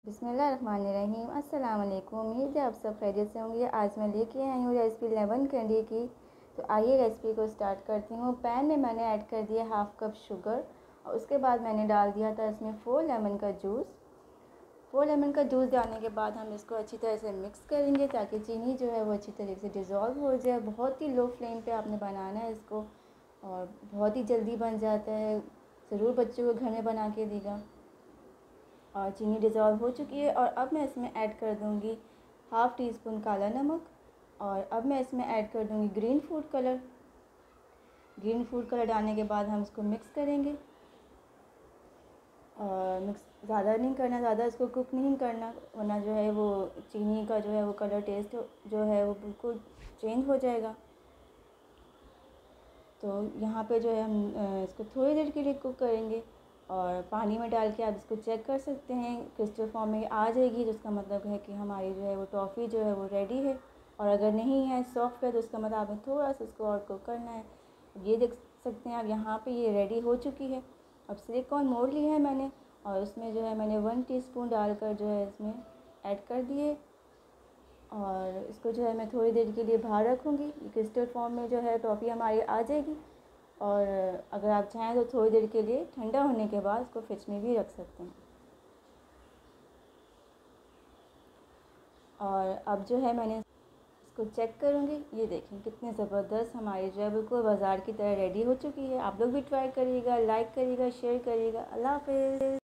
बिस्मिल्लाहिर्रहमानिर्रहीम। अस्सलाम वालेकुम। उम्मीद है आप सब खैरियत से होंगे। आज मैं लेके आई हूँ रेसिपी लेमन कैंडी की। तो आइए रेसिपी को स्टार्ट करती हूँ। पैन में मैंने ऐड कर दिया हाफ़ कप शुगर और उसके बाद मैंने डाल दिया था इसमें 4 लेमन का जूस। 4 लेमन का जूस डालने के बाद हम इसको अच्छी तरह से मिक्स करेंगे ताकि चीनी जो है वो अच्छी तरह से डिज़ोल्व हो जाए। बहुत ही लो फ्लेम पे आपने बनाना है इसको और बहुत ही जल्दी बन जाता है। ज़रूर बच्चों को घर में बना के देगा। और चीनी डिज़ोल्व हो चुकी है और अब मैं इसमें ऐड कर दूंगी हाफ़ टी स्पून काला नमक और अब मैं इसमें ऐड कर दूंगी green food colour. Green food colour डालने के बाद हम इसको मिक्स करेंगे और मिक्स ज़्यादा नहीं करना, ज़्यादा इसको कुक नहीं करना वरना जो है वो चीनी का जो है वो कलर टेस्ट जो है वो बिल्कुल चेंज हो जाएगा। तो यहाँ पे जो है हम इसको थोड़ी देर के लिए कुक करेंगे और पानी में डाल के आप इसको चेक कर सकते हैं। क्रिस्टल फॉर्म में आ जाएगी तो उसका मतलब है कि हमारी जो है वो टॉफ़ी जो है वो रेडी है। और अगर नहीं है, सॉफ्ट है, तो उसका मतलब आपने थोड़ा सा इसको और कुक करना है। ये देख सकते हैं आप यहाँ पे ये रेडी हो चुकी है। अब सिलिकॉन मोल्ड लिया है मैंने और उसमें जो है मैंने 1 टीस्पून डालकर जो है इसमें ऐड कर दिए और इसको जो है मैं थोड़ी देर के लिए बाहर रखूँगी। क्रिस्टल फॉर्म में जो है टॉफ़ी हमारी आ जाएगी और अगर आप चाहें तो थोड़ी देर के लिए ठंडा होने के बाद इसको फ्रिज में भी रख सकते हैं। और अब जो है मैंने इसको चेक करूँगी। ये देखें कितने ज़बरदस्त हमारी जो है बिल्कुल बाज़ार की तरह रेडी हो चुकी है। आप लोग भी ट्राई करिएगा, लाइक करिएगा, शेयर करिएगा। अल्लाह हाफ़िज़।